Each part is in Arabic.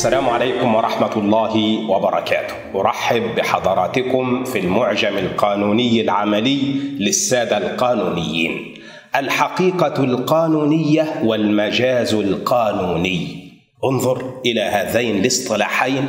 السلام عليكم ورحمة الله وبركاته. أرحب بحضراتكم في المعجم القانوني العملي للسادة القانونيين. الحقيقة القانونية والمجاز القانوني. انظر إلى هذين الاصطلاحين: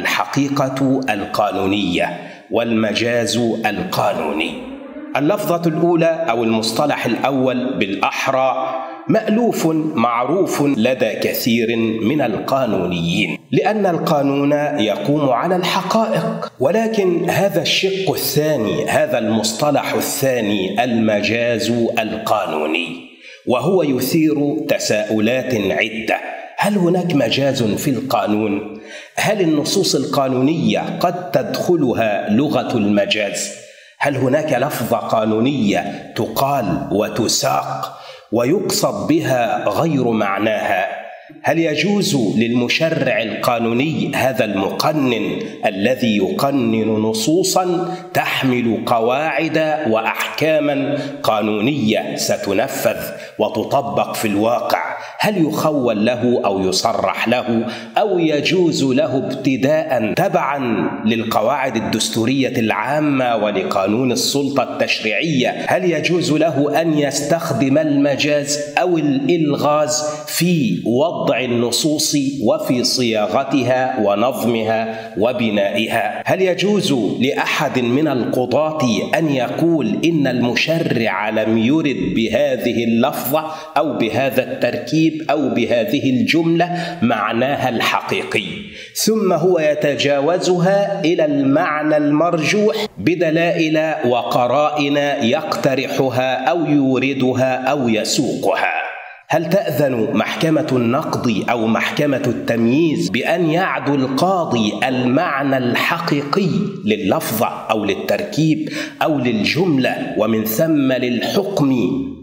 الحقيقة القانونية والمجاز القانوني. اللفظة الأولى أو المصطلح الأول بالأحرى مألوف معروف لدى كثير من القانونيين، لأن القانون يقوم على الحقائق، ولكن هذا الشق الثاني، هذا المصطلح الثاني، المجاز القانوني، وهو يثير تساؤلات عدة. هل هناك مجاز في القانون؟ هل النصوص القانونية قد تدخلها لغة المجاز؟ هل هناك لفظة قانونية تقال وتساق ويقصد بها غير معناها؟ هل يجوز للمشرع القانوني، هذا المقنن الذي يقنن نصوصا تحمل قواعد وأحكاما قانونية ستنفذ وتطبق في الواقع، هل يخول له أو يصرح له، أو يجوز له ابتداء تبعا للقواعد الدستورية العامة ولقانون السلطة التشريعية، هل يجوز له أن يستخدم المجاز أو الإلغاز في وضع النصوص وفي صياغتها ونظمها وبنائها؟ هل يجوز لأحد من القضاة أن يقول إن المشرع لم يرد بهذه اللفظة أو بهذا التركيب أو بهذه الجملة معناها الحقيقي، ثم هو يتجاوزها إلى المعنى المرجوح بدلائل وقرائن يقترحها أو يوردها أو يسوقها؟ هل تأذن محكمة النقض أو محكمة التمييز بأن يعدو القاضي المعنى الحقيقي لللفظة أو للتركيب أو للجملة ومن ثم للحكم،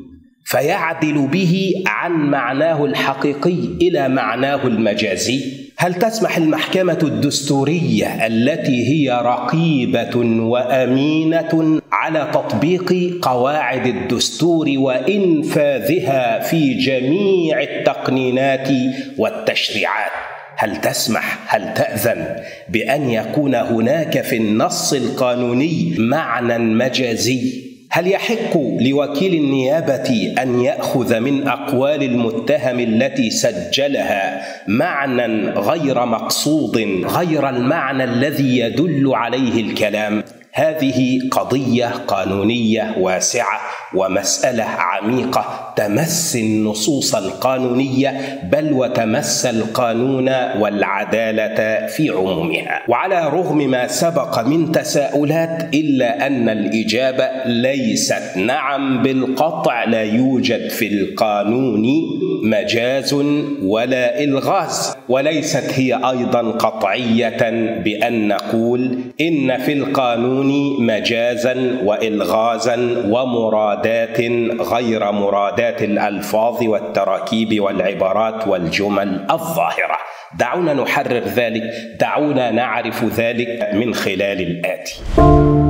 فيعدل به عن معناه الحقيقي إلى معناه المجازي؟ هل تسمح المحكمة الدستورية التي هي رقيبة وأمينة على تطبيق قواعد الدستور وإنفاذها في جميع التقنينات والتشريعات، هل تسمح، هل تأذن بأن يكون هناك في النص القانوني معنى مجازي؟ هل يحق لوكيل النيابة أن يأخذ من أقوال المتهم التي سجلها معنى غير مقصود، غير المعنى الذي يدل عليه الكلام؟ هذه قضية قانونية واسعة ومسألة عميقة تمس النصوص القانونية، بل وتمس القانون والعدالة في عمومها. وعلى رغم ما سبق من تساؤلات، إلا أن الإجابة ليست نعم بالقطع، لا يوجد في القانون مجاز ولا إلغاز، وليست هي أيضا قطعية بأن نقول إن في القانون مجازا وإلغازا ومرادات غير مرادات الألفاظ والتراكيب والعبارات والجمل الظاهرة. دعونا نحرر ذلك، دعونا نعرف ذلك من خلال الآتي.